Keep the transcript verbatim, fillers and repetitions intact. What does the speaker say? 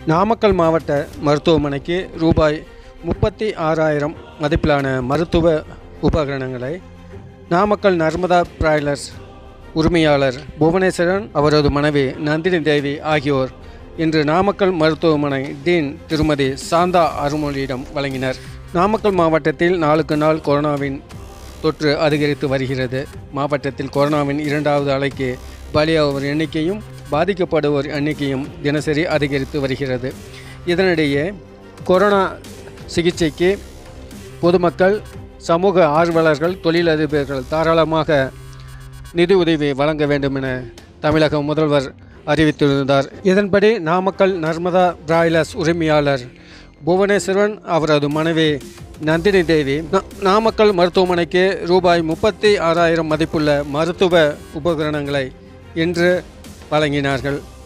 நாமக்கல் மாவட்ட மருத்துவமனைக்கு ரூபாய் முப்பத்தி ஆறாயிரம் மதிப்பிலான மருத்துவ உபகரணங்களை நாமக்கல் நர்மதா பிராய்லர்ஸ் உரிமையாளர் புவனேஸ்வரன், அவரது மனைவி நந்தினி தேவி ஆகியோர் இன்று நாமக்கல் மருத்துவமனை டீன் திருமதி சாந்தா அருள்மொழியிடம் வழங்கினர். நாமக்கல் மாவட்டத்தில் நாளுக்கு நாள் கொரோனாவின் தொற்று அதிகரித்து வருகிறது. மாவட்டத்தில் கொரோனாவின் இரண்டாவது அலைக்கு பலியாகுவோர் எண்ணிக்கையும் பாதிக்கப்படுவோர் எண்ணிக்கையும் தினசரி அதிகரித்து வருகிறது. இதனிடையே கொரோனா சிகிச்சைக்கு பொதுமக்கள், சமூக ஆர்வலர்கள், தொழிலதிபர்கள் தாராளமாக நிதி உதவி வழங்க வேண்டும் என தமிழக முதல்வர் அறிவித்திருந்தார். இதன்படி நாமக்கல் நர்மதா பிராய்லர்ஸ் உரிமையாளர் புவனேஸ்வரன், அவரது மனைவி நந்தினி தேவி நாமக்கல் மருத்துவமனைக்கு ரூபாய் முப்பத்தி ஆறாயிரம் மதிப்புள்ள மருத்துவ உபகரணங்களை இன்று வழங்கினார்கள்.